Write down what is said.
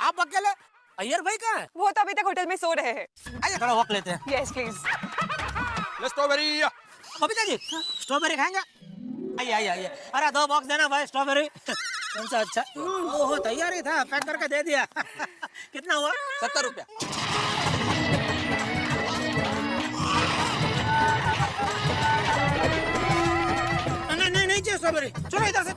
आप अकेले? अय्यर भाई कहाँ है? वो तो अभी तक होटल में सो रहे हैं। आइए थोड़ा वॉक लेते हैं। Yes please. Strawberry. Babita ji strawberry खाएंगे? आइए आइए आइए। अरे 2 बॉक्स देना भाई स्ट्रॉबेरी। कौन सा अच्छा? ओहो तैयार ही था, पैक करके दे दिया। कितना हुआ? 70 रुपया। नहीं नहीं नहीं चाहिए स्ट्रॉबेरी, चलो इधर से